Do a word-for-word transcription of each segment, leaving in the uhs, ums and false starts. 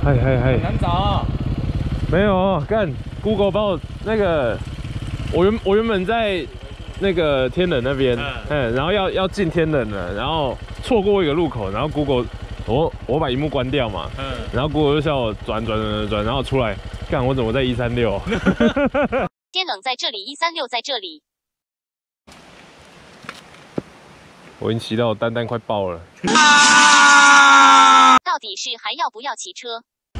嗨嗨嗨！ 难找啊？ 没有，干 Google 把我那个，我原我原本在那个天冷那边，嗯，嗯然后要要进天冷了，然后错过一个路口，然后 Google 我我把荧幕关掉嘛，嗯，然后 Google 就叫我转转转转，然后出来，干我怎么在一三六？ 天冷在这里，一三六在这里。 我已经骑到我蛋蛋快爆了。 到底是还要不要骑车？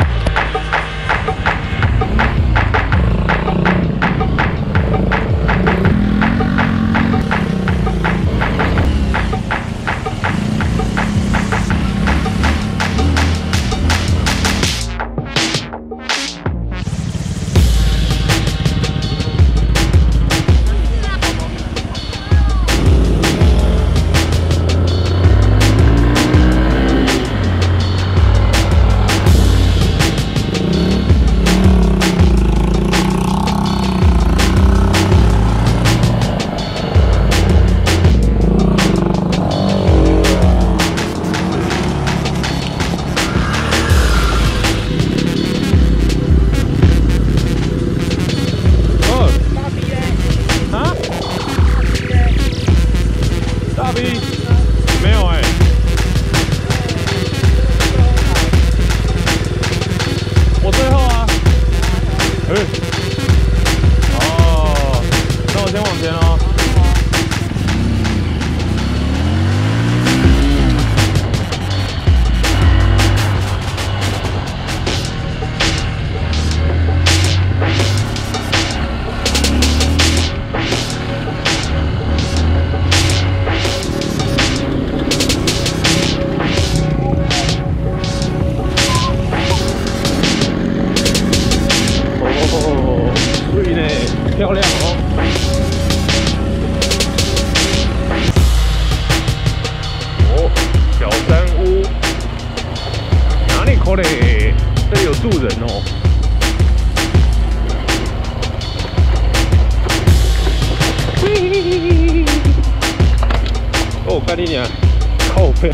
漂亮哦！哦，小山屋，哪里可嘞？这里有住人哦。哦，干你娘！靠背。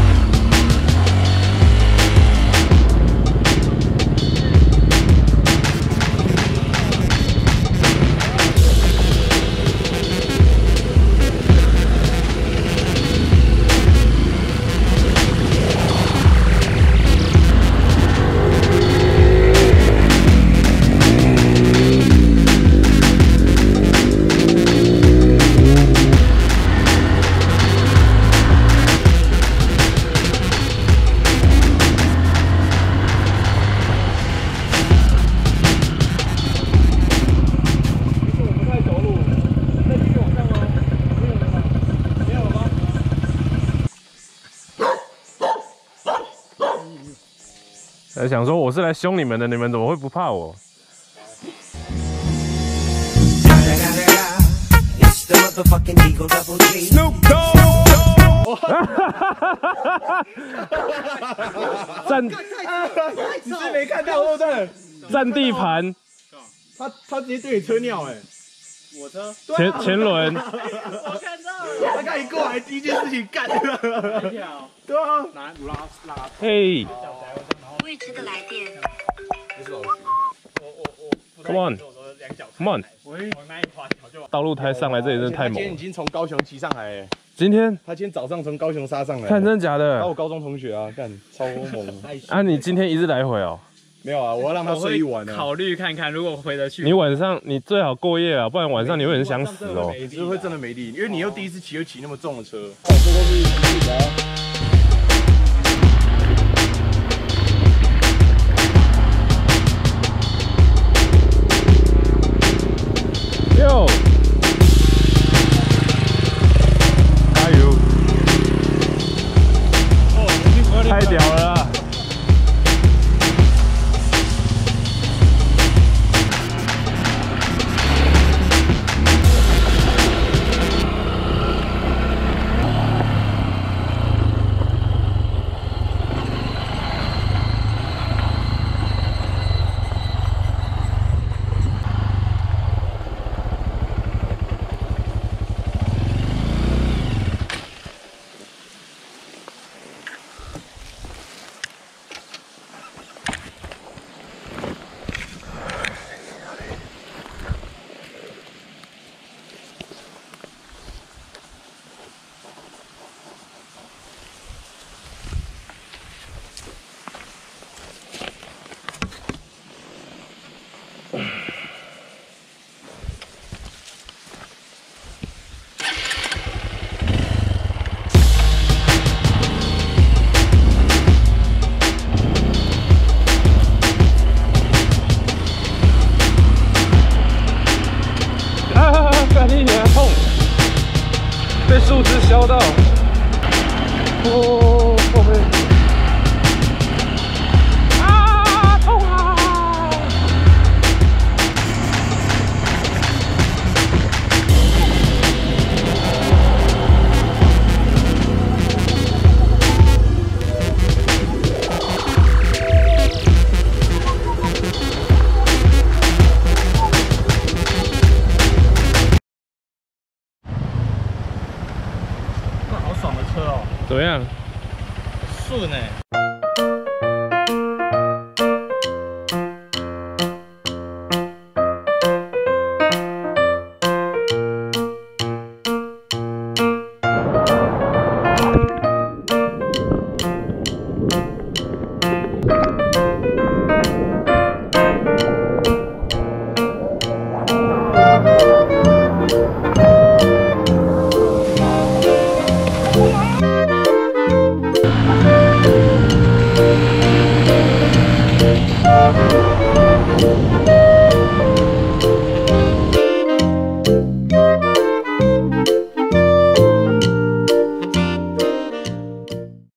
呃，想说我是来凶你们的，你们怎么会不怕我？占， 你是没看到对不对？ 占地盘， 他他直接对你车尿哎、欸，我车前前轮， 我看到了，他刚一过来第一件事情干了，对啊，拿拉拉， 嘿。 未知的来电。 不是老师，我我我 Come on，Come on， 道路胎上来，这里真的太猛了。 他今天已经从高雄骑上来哎， 今天他今天早上从高雄杀上来， 看真的假的？ 他我高中同学啊，干超猛。 啊，你今天一日来回哦？ 没有啊，我要让他睡一晚呢。 考虑看看，如果回得去， 你晚上你最好过夜啊，不然晚上你会很想死哦。 就是会真的没力，因为你又第一次骑又骑那么重的车。哦，这都是自己的啊。 哟，加油！太屌了啦！ 车哦， 怎么样？ 顺哎。